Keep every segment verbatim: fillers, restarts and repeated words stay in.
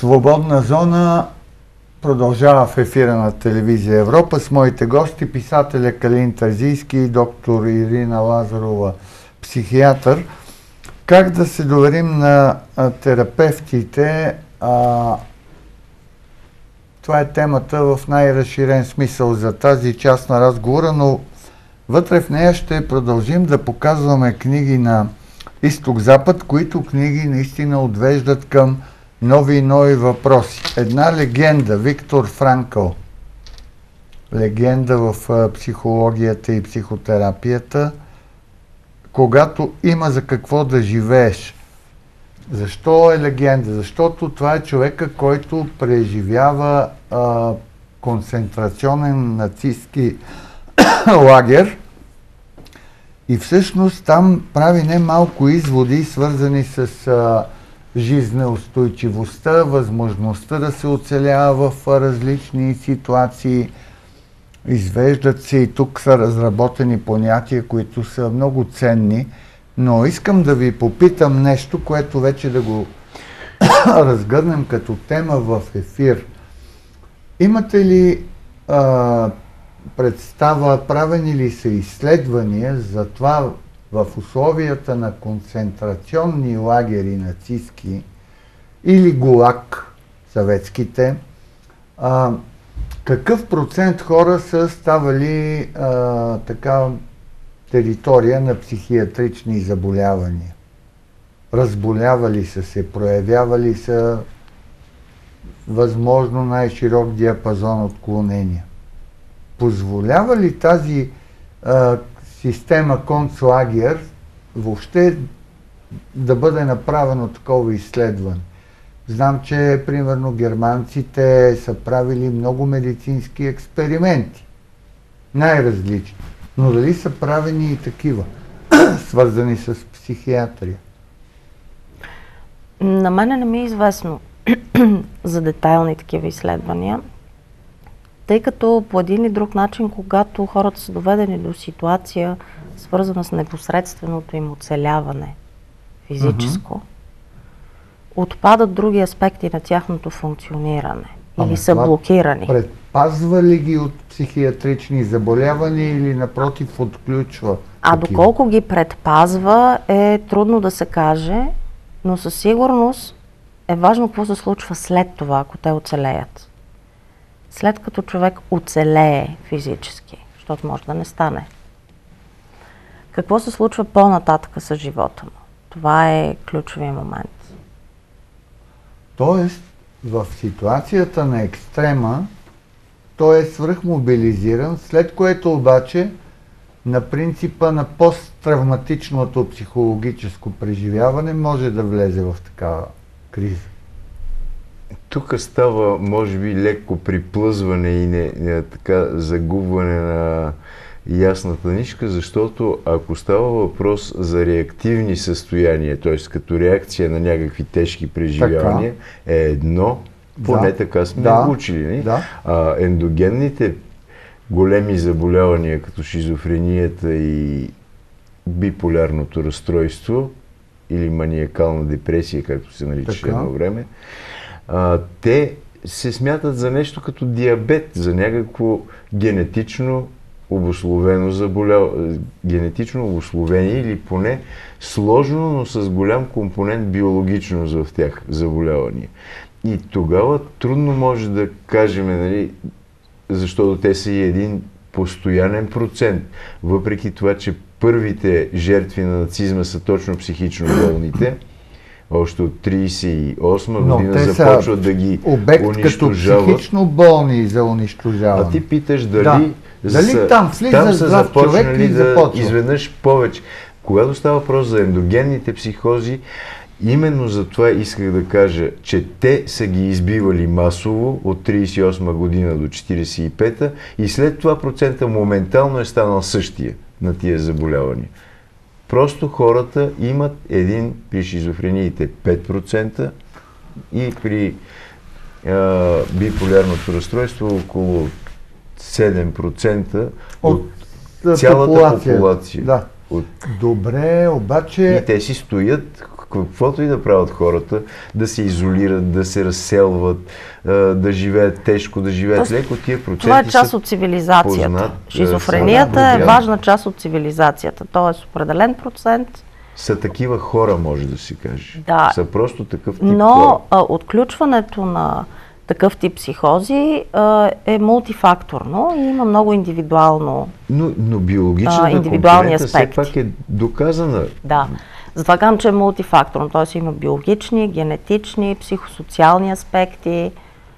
Свободна зона продължава в ефира на телевизия Европа с моите гости, писателя Калин Терзийски и доктор Ирина Лазарова, психиатър. Как да се доверим на а, терапевтите? А, това е темата в най-разширен смисъл за тази част на разговора, но вътре в нея ще продължим да показваме книги на изток-запад, които книги наистина отвеждат към нови и нови въпроси. Една легенда, Виктор Франкъл, легенда в а, психологията и психотерапията, когато има за какво да живееш. Защо е легенда? Защото това е човека, който преживява а, концентрационен нацистски лагер и всъщност там прави немалко изводи, свързани с а, жизнеустойчивостта, възможността да се оцелява в различни ситуации. Извеждат се и тук са разработени понятия, които са много ценни, но искам да ви попитам нещо, което вече да го разгърнем като тема в ефир. Имате ли а, представа, правени ли са изследвания за това в условията на концентрационни лагери нацистски или ГУЛАГ, съветските, а, какъв процент хора са ставали а, така територия на психиатрични заболявания? Разболявали са се, проявявали са възможно най-широк диапазон отклонения. Позволява ли тази а, система концлагер въобще да бъде направено такова изследване? Знам, че примерно германците са правили много медицински експерименти, най-различни, но дали са правени и такива, свързани с психиатрия? На мене не ми е известно за детайлни такива изследвания, тъй като по един или друг начин, когато хората са доведени до ситуация, свързана с непосредственото им оцеляване физическо, uh-huh. отпадат други аспекти на тяхното функциониране или Ама са блокирани. Предпазва ли ги от психиатрични заболявания или напротив отключва? А такива? доколко ги предпазва е трудно да се каже, но със сигурност е важно какво се случва след това, ако те оцелеят. След като човек оцелее физически, защото може да не стане. Какво се случва по-нататък с живота му? Това е ключовия момент. Тоест, в ситуацията на екстрема, той е свръхмобилизиран, след което обаче на принципа на посттравматичното психологическо преживяване може да влезе в такава криза. Тук става, може би, леко приплъзване и не, не, така, загубване на ясната нишка, защото ако става въпрос за реактивни състояния, т.е. като реакция на някакви тежки преживявания, така е едно, поне да, така сме да, учили. Да. А, ендогенните големи заболявания, като шизофренията и биполярното разстройство или маниакална депресия, както се наричаше едно време, а, те се смятат за нещо като диабет, за някакво генетично обусловено заболяване, генетично обусловени или поне сложно, но с голям компонент биологичност в тях заболявания. И тогава трудно може да кажем, нали, защото те са и един постоянен процент. Въпреки това, че първите жертви на нацизма са точно психично болните, още от тридесет и осма година започват да ги обект унищожават. Като психично болни за унищожаване. А ти питаш дали, да. Дали са, там влиза там са здрав човек започнали и да започва. Изведнъж повече. Когато става въпрос за ендогенните психози, именно за това исках да кажа, че те са ги избивали масово от тридесет и осма година до четиридесет и пета и след това процента моментално е станал същия на тия заболявания. Просто хората имат един, при шизофрениите пет процента и при а, биполярното разстройство около седем процента от, от цялата популация. популация. Да. От... Добре, обаче... И те си стоят каквото и да правят хората, да се изолират, да се разселват, да живеят тежко, да живеят Тоест, леко, тия проценти това е част от цивилизацията. Познат, Шизофренията е важна част от цивилизацията, т.е. определен процент. Са такива хора, може да си каже. Да. Са просто такъв тип Но хора. а, отключването на такъв тип психози а, е мултифакторно и има много индивидуално Но, но биологичната компонента все пак е доказана. Да. Затова казвам, че е мултифакторно. Т.е. има биологични, генетични, психосоциални аспекти.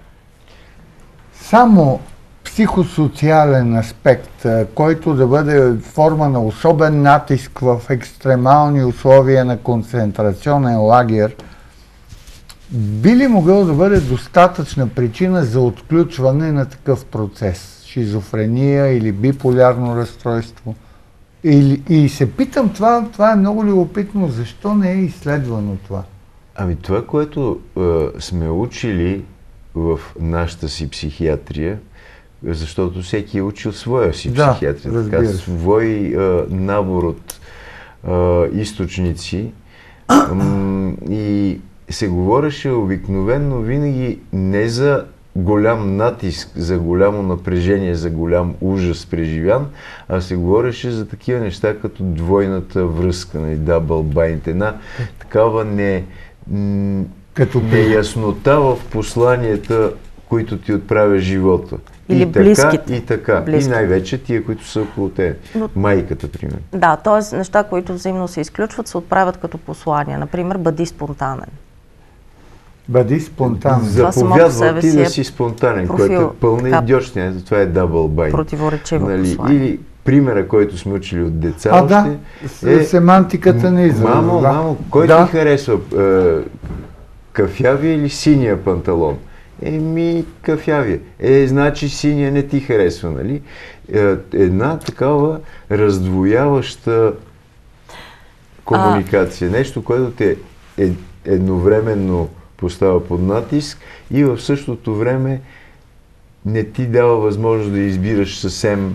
Само психосоциален аспект, който да бъде форма на особен натиск в екстремални условия на концентрационен лагер, би ли могъл да бъде достатъчна причина за отключване на такъв процес? Шизофрения или биполярно разстройство? Или, и се питам, това, това е много любопитно, защо не е изследвано това? Ами това, което е, сме учили в нашата си психиатрия, защото всеки е учил своя си да, психиатрия, така, свой е, набор от е, източници м, и се говореше обикновенно винаги не за голям натиск, за голямо напрежение, за голям ужас преживян, а се говореше за такива неща като двойната връзка, нали, double bind, една такава не, м, като неяснота в посланията, които ти отправя живота. Или и близките. Така, и така. Близките. И най-вече тия, които са около те. Но, майката, примерно. Да, т.е. неща, които взаимно се изключват, се отправят като послания. Например, бъди спонтанен. Бъди спонтанен. Заповядва ти да си спонтанен, профил, което е пълна идиотщина. Това е double bind. Противоречиво нали? послание. Или примера, който сме учили от деца а, още, да, е семантиката на израза. Мамо, да. мамо, кой да. ти харесва? Е, кафявия или синия панталон? Еми, кафявия. Е, значи синия не ти харесва, нали? Е, една такава раздвояваща комуникация. А... Нещо, което те е едновременно поставя под натиск и в същото време не ти дава възможност да избираш съвсем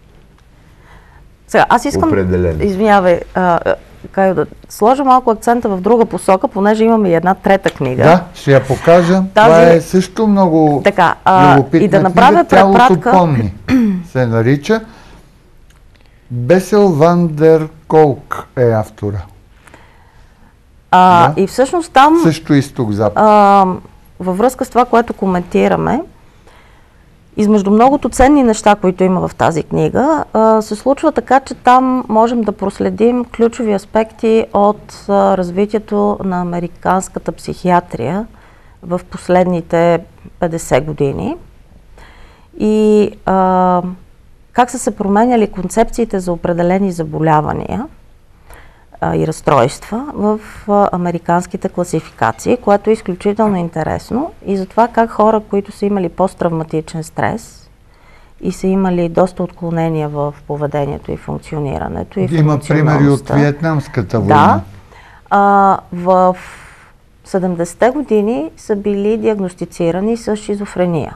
Сега, аз искам, определено. Извинявай, а, Кайо, да сложа малко акцента в друга посока, понеже имаме и една трета книга. Да, ще я покажа. Тази... Това е също много така, а, любопитна и да направя книга. Тялото препратка... помни се нарича. Бесел Ван дер Колк е автора. А, да. И всъщност там, също изток-запад. А, във връзка с това, което коментираме, измежду многото ценни неща, които има в тази книга, а, се случва така, че там можем да проследим ключови аспекти от а, развитието на американската психиатрия в последните петдесет години и а, как са се променяли концепциите за определени заболявания и разстройства в а, американските класификации, което е изключително интересно и за това как хора, които са имали посттравматичен стрес и са имали доста отклонения в поведението и функционирането и има примери от Виетнамската война. Да. А, в седемдесетте години са били диагностицирани с шизофрения.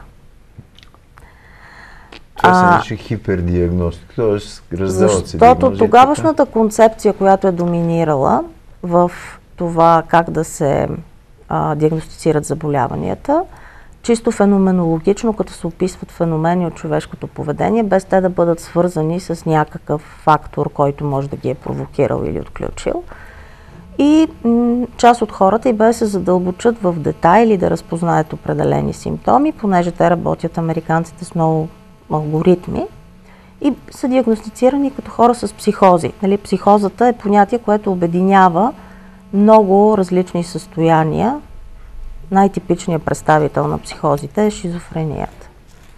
Това се нарича хипердиагностика, т.е. раздават се Защото тогавашната концепция, която е доминирала в това как да се а, диагностицират заболяванията, чисто феноменологично, като се описват феномени от човешкото поведение, без те да бъдат свързани с някакъв фактор, който може да ги е провокирал или отключил. И м- част от хората и без се задълбочат в детайли да разпознаят определени симптоми, понеже те работят, американците, с много алгоритми и са диагностицирани като хора с психози. Нали, психозата е понятие, което обединява много различни състояния. Най-типичният представител на психозите е шизофренията.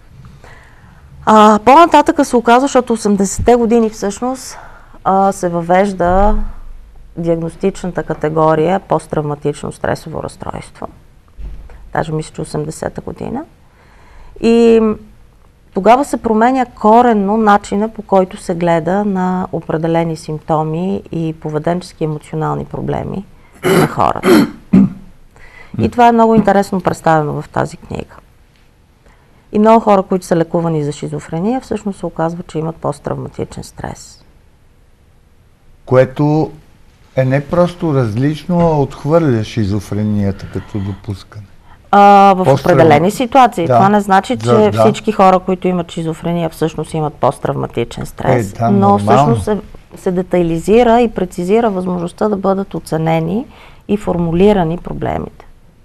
А, по-нататъка се оказва, защото осемдесетте години всъщност а, се въвежда диагностичната категория посттравматично стресово разстройство. Даже мисля, че осемдесета година. И тогава се променя коренно начина, по който се гледа на определени симптоми и поведенчески емоционални проблеми на хората. И това е много интересно представено в тази книга. И много хора, които са лекувани за шизофрения, всъщност се оказва, че имат посттравматичен стрес. Което е не просто различно, а отхвърля шизофренията като допускане. А, в По-страв... определени ситуации. Да. Това не значи, че да, да. всички хора, които имат шизофрения, всъщност имат посттравматичен стрес. Е, да, но нормално. всъщност се, се детайлизира и прецизира възможността да бъдат оценени и формулирани проблемите.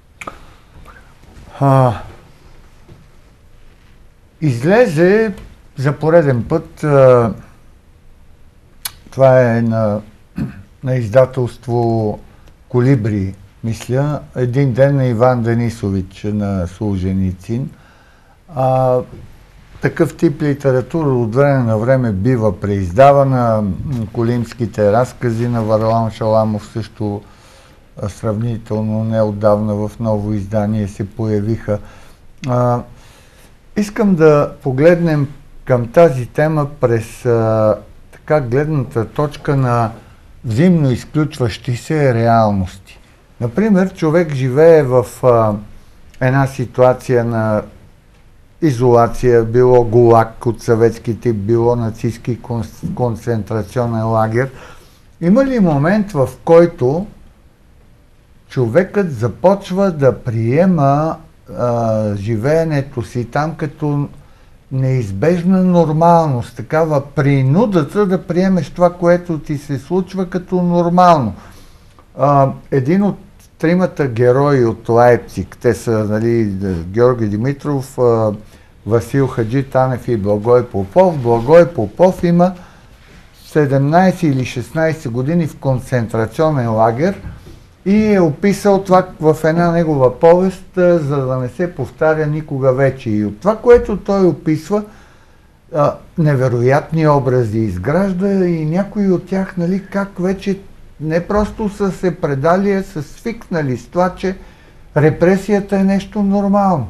А, излезе за пореден път, а, това е на, на издателство Колибри, мисля, един ден на Иван Денисович на Солженицин. А, такъв тип литература от време на време бива преиздавана. Колимските разкази на Варлам Шаламов също сравнително неотдавна в ново издание се появиха. А, искам да погледнем към тази тема през а, така гледната точка на взаимно изключващи се реалности. Например, човек живее в а, една ситуация на изолация, било ГУЛАГ от съветски тип, било нацистски концентрационен лагер. Има ли момент, в който човекът започва да приема а, живеенето си там като неизбежна нормалност, такава принудата да приемеш това, което ти се случва като нормално? А, един от тримата герои от Лайпциг, те са, нали, Георги Димитров, а, Васил Хаджи Танев и Благой Попов. Благой Попов има седемнайсет или шестнайсет години в концентрационен лагер и е описал това в една негова повест, за да не се повтаря никога вече. И от това, което той описва, а, невероятни образи изгражда и някои от тях, нали, как вече не просто са се предали, а са свикнали с това, че репресията е нещо нормално.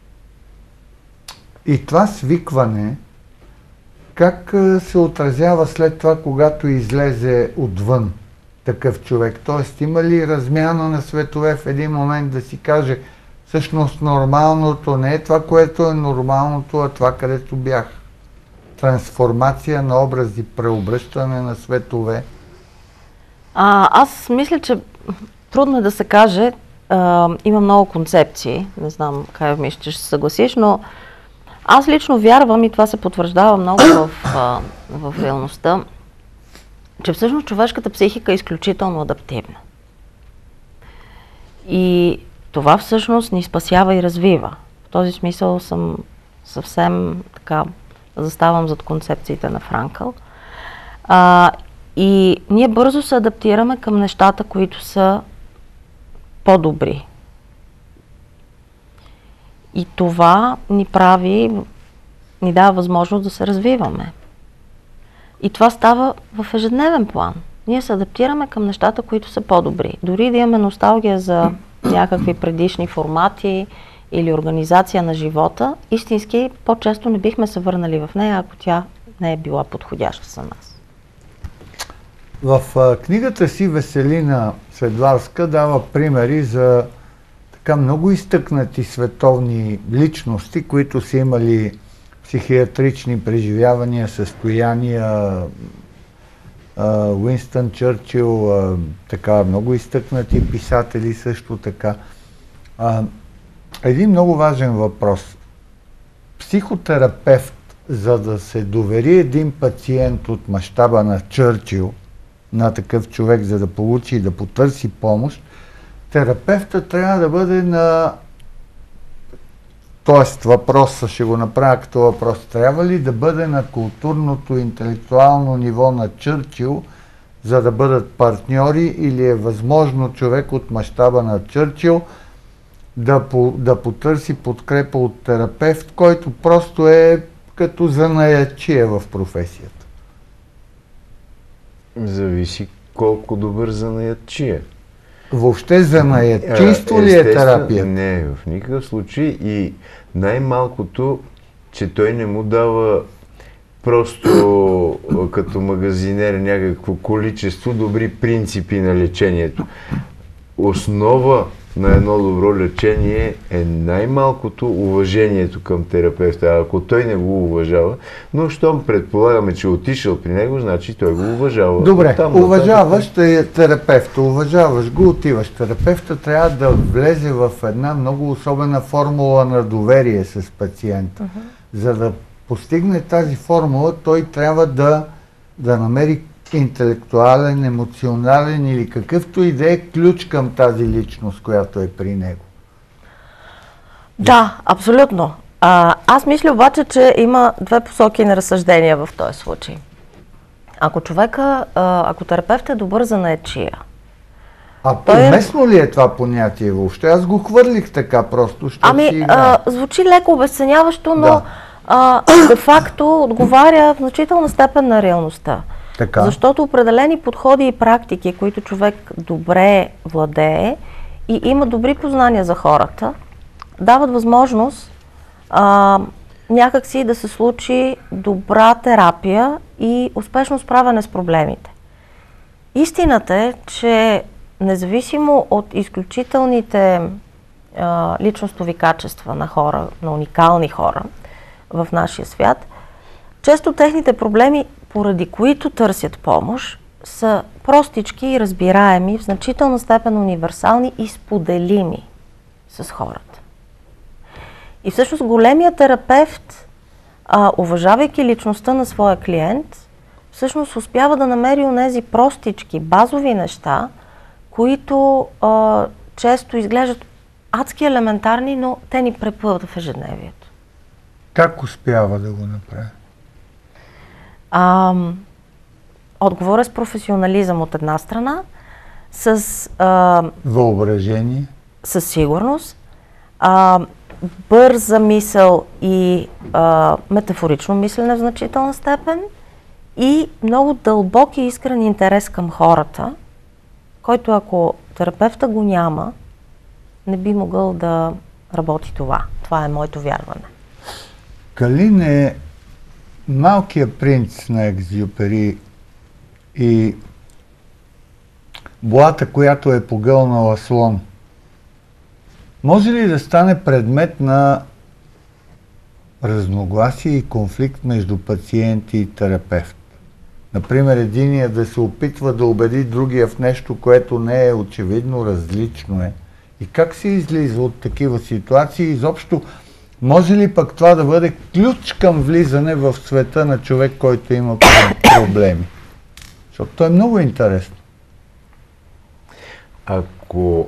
И това свикване, как се отразява след това, когато излезе отвън такъв човек? Тоест, има ли размяна на светове в един момент да си каже, всъщност нормалното не е това, което е нормалното, а това, където бях? Трансформация на образи, преобръщане на светове. А, аз мисля, че трудно е да се каже. А, има много концепции. Не знам как ми ще се съгласиш, но аз лично вярвам, и това се потвърждава много в, а, в реалността, че всъщност човешката психика е изключително адаптивна. И това всъщност ни спасява и развива. В този смисъл съм съвсем така, заставам зад концепциите на Франкъл. А, и ние бързо се адаптираме към нещата, които са по-добри. И това ни прави, ни дава възможност да се развиваме. И това става в ежедневен план. Ние се адаптираме към нещата, които са по-добри. Дори да имаме носталгия за някакви предишни формати или организация на живота, истински по-често не бихме се върнали в нея, ако тя не е била подходяща за нас. В а, книгата си Веселина Седларска дава примери за така много изтъкнати световни личности, които са имали психиатрични преживявания, състояния. Уинстън Чърчил, а, така много изтъкнати писатели също така. А, един много важен въпрос. Психотерапевт, за да се довери един пациент от мащаба на Чърчил, на такъв човек, за да получи и да потърси помощ, терапевта трябва да бъде на... Тоест, въпроса ще го направя като въпрос. Трябва ли да бъде на културното, интелектуално ниво на Чърчил, за да бъдат партньори, или е възможно човек от мащаба на Чърчил да, по, да потърси подкрепа от терапевт, който просто е като занаятчия в професията? Зависи колко добър занаятчия. Въобще занаятчийство ли е терапия? Не, в никакъв случай. И най-малкото, че той не му дава просто като магазинер някакво количество добри принципи на лечението. Основа на едно добро лечение е най-малкото уважението към терапевта. А ако той не го уважава, но щом предполагаме, че отишъл при него, значи той го уважава. Добре, там, уважаваш да терапевта, уважаваш го, отиваш. Терапевта трябва да влезе в една много особена формула на доверие с пациента. Uh-huh. За да постигне тази формула, той трябва да, да намери интелектуален, емоционален или какъвто и да е ключ към тази личност, която е при него. Да, абсолютно. А, аз мисля обаче, че има две посоки на разсъждения в този случай. Ако човека, а, ако терапевт е добър за наечия. А уместно ли е това понятие въобще? Аз го хвърлих така просто, ще ами, си играе. а, звучи леко обесценяващо, но да. а, де-факто отговаря в значителна степен на реалността. Така. Защото определени подходи и практики, които човек добре владее и има добри познания за хората, дават възможност а, някакси да се случи добра терапия и успешно справяне с проблемите. Истината е, че независимо от изключителните а, личностови качества на хора, на уникални хора в нашия свят, често техните проблеми, поради които търсят помощ, са простички и разбираеми, в значителна степен универсални и споделими с хората. И всъщност големият терапевт, а, уважавайки личността на своя клиент, всъщност успява да намери онези простички, базови неща, които а, често изглеждат адски елементарни, но те ни преплъват в ежедневието. Как успява да го направи? А, отговоря с професионализъм от една страна, с а, въображение, със сигурност, а, бърза мисъл и а, метафорично мислене в значителна степен и много дълбок и искрен интерес към хората, който ако терапевта го няма, не би могъл да работи това. Това е моето вярване. Калин е Малкият принц на Екзюпери и Боата, която е погълнала слон. Може ли да стане предмет на разногласие и конфликт между пациент и терапевт? Например, единия да се опитва да убеди другия в нещо, което не е очевидно, различно е. И как се излиза от такива ситуации? Изобщо, може ли пък това да бъде ключ към влизане в света на човек, който има проблеми? Защото то е много интересно. Ако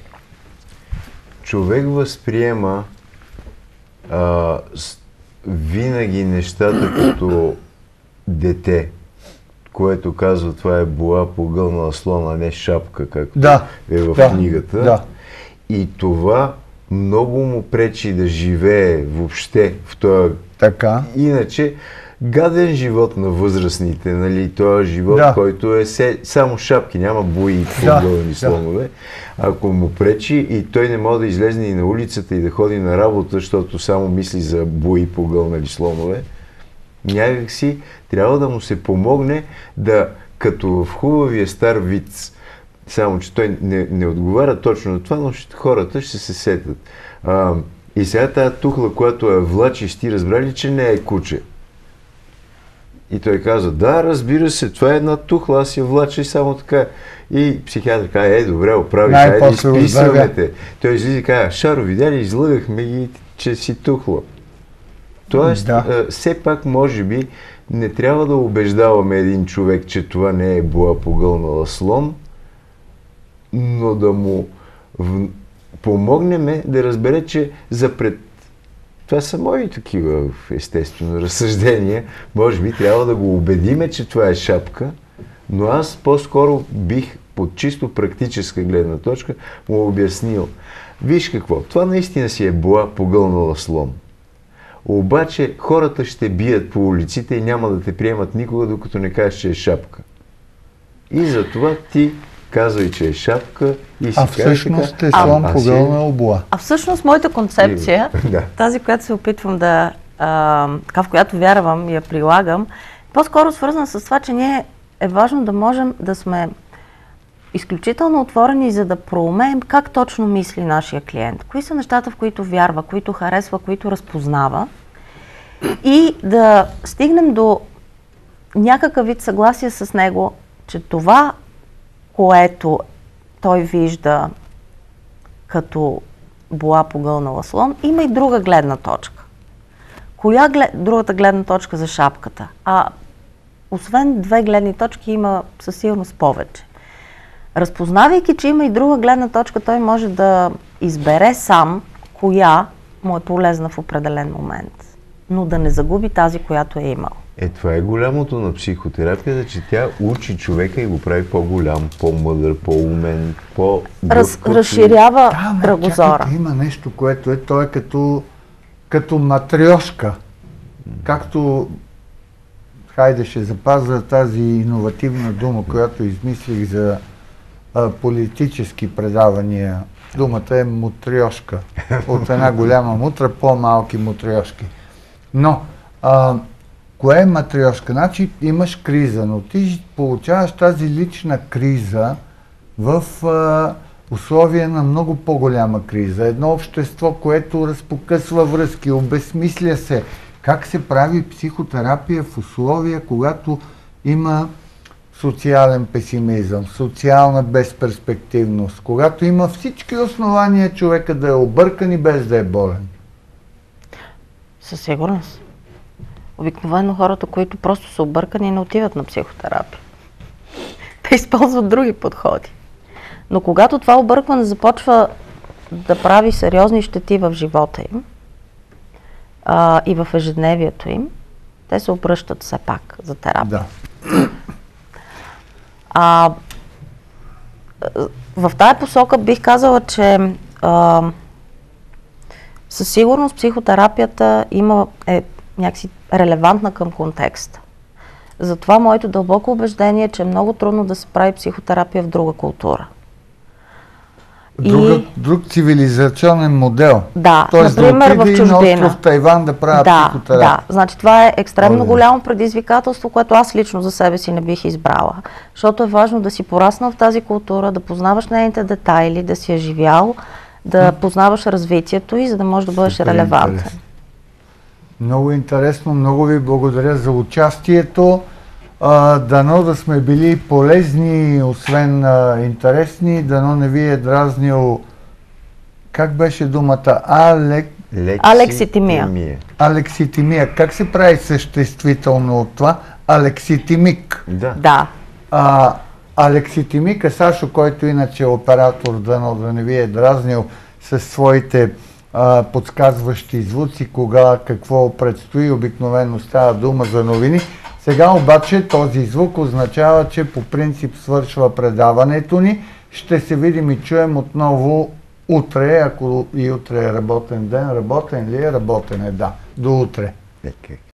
човек възприема а, с, винаги нещата като дете, което казва, това е боа погълнала слон, а не шапка, както да, е в да, книгата. Да. И това много му пречи да живее въобще в този... Така. Иначе гаден живот на възрастните, нали, този живот, да. Който е се, само шапки, няма бои и погълни да, слонове. Да. Ако му пречи и той не може да излезе и на улицата и да ходи на работа, защото само мисли за бои погълнали слонове, някак си трябва да му се помогне да, като в хубавия стар виц, само че той не, не отговаря точно на това, но ще, хората ще се сетят. А, и сега тази тухла, която я влачиш, ти разбрали ли, че не е куче? И той каза, да, разбира се, това е една тухла, аз я влача и само така. И психиатър каза, е, добре, оправи, хайде, изписваме те. Той излиза и каза, Шаро, видя ли, излъгахме ги, че си тухла. Тоест, да. а, все пак, може би, не трябва да убеждаваме един човек, че това не е боа погълнала слон, но да му в... помогнем да разбере, че запред... Това са мои такива, естествено, разсъждения. Може би трябва да го убедиме, че това е шапка, но аз по-скоро бих, под чисто практическа гледна точка, му обяснил. Виж какво, това наистина си е боа погълнала слон. Обаче хората ще бият по улиците и няма да те приемат никога, докато не кажеш, че е шапка. И затова ти казвай, че е шапка и си а всъщност така, е слон погълнал боа. А всъщност моята концепция, да. тази, която се опитвам да, а, така, в която вярвам и я прилагам, по-скоро свързана с това, че ние е важно да можем да сме изключително отворени, за да проумеем как точно мисли нашия клиент. Кои са нещата, в които вярва, които харесва, които разпознава. И да стигнем до някакъв вид съгласие с него, че това, което той вижда като боа погълнала слон, има и друга гледна точка. Коя глед... другата гледна точка за шапката? А освен две гледни точки има със сигурност повече. Разпознавайки, че има и друга гледна точка, той може да избере сам коя му е полезна в определен момент, но да не загуби тази, която е имал. Е, това е голямото на психотерапията, че тя учи човека и го прави по-голям, по-мъдър, по-умен, по-гъвкав. Раз, разширява да, кръгозора. Чакайте, има нещо, което е, той е като, като матрешка. Както, хайде ще запазя тази иновативна дума, която измислих за а, политически предавания. Думата е мутрешка. От една голяма мутра, по-малки мутрешки. Но, а, кое е матрешка? Значи имаш криза, но ти получаваш тази лична криза в а, условия на много по-голяма криза. Едно общество, което разпокъсва връзки, обезсмисля се. Как се прави психотерапия в условия, когато има социален песимизъм, социална безперспективност, когато има всички основания човека да е объркан и без да е болен? Със сигурност. Обикновено хората, които просто са объркани, не отиват на психотерапия. Те използват други подходи. Но когато това объркване започва да прави сериозни щети в живота им а, и в ежедневието им, те се обръщат все пак за терапия. Да. А, в тая посока бих казала, че а, със сигурност психотерапията има, е някакси релевантна към контекста. Затова моето дълбоко убеждение е, че е много трудно да се прави психотерапия в друга култура. Друга, И... Друг цивилизационен модел. Да, Тоест, например да в чужбина. на остров Тайван да правят да, психотерапия. Да, значи това е екстремно О, голямо предизвикателство, което аз лично за себе си не бих избрала. Защото е важно да си пораснал в тази култура, да познаваш нейните детайли, да си я живял, да познаваш развитието и за да можеш да бъдеш Супер релевантен. Интересно. Много интересно, много ви благодаря за участието. А, дано да сме били полезни, освен а, интересни, дано не ви е дразнил, как беше думата, Алек... Алекситимия. Алекситимия. Как се прави съществително от това? Алекситимик. Да. Да. А, Алекситимика, Сашо, който иначе е оператор, дано да не ви е дразнил със своите а, подсказващи звуци, кога, какво предстои, обикновено става дума за новини. Сега обаче този звук означава, че по принцип свършва предаването ни. Ще се видим и чуем отново утре, ако и утре е работен ден. Работен ли е? Работен е, да. До утре. Okay.